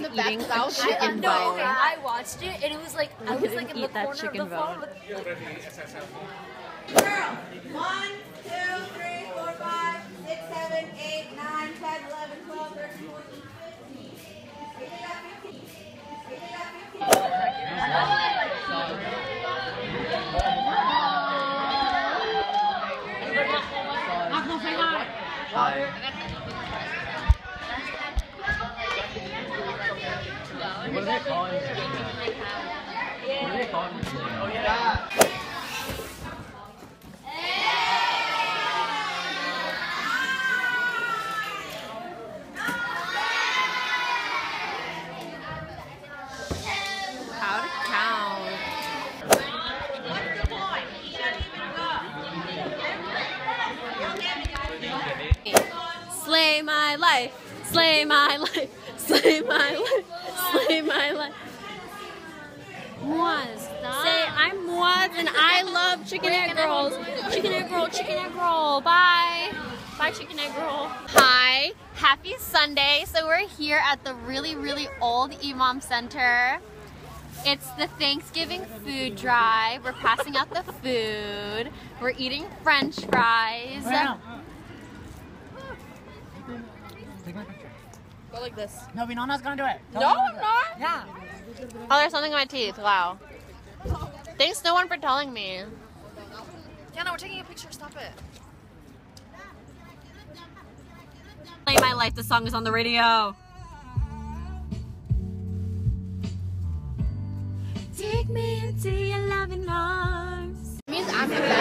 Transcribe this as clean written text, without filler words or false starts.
eating a chicken bone. Okay, I watched it and it was like I was like in the corner of the phone with Girl, 1, 2, 3, 4, 5, 6, 7, 8, 9, 10, 11, 12, 13, 14, 15. What are they calling this? What are they calling this? Oh yeah. How to count. What's the point? He doesn't even go. Slay my life, slay my life, slay my life, slay my life. Moaz. Say, I'm Moaz and I love chicken egg rolls. Chicken egg roll, chicken egg roll. Bye. Bye, chicken egg roll. Hi, happy Sunday. So we're here at the really, really old Imam Center. It's the Thanksgiving food drive. We're passing out the food. We're eating French fries. go like this. No, Vinona's gonna do it. No, I'm not. Yeah. Oh, there's something in my teeth. Wow. Thanks no one for telling me. Jana, we're taking a picture. Stop it. Play My Life, the song is on the radio. Take me into your loving arms. It means I'm the best.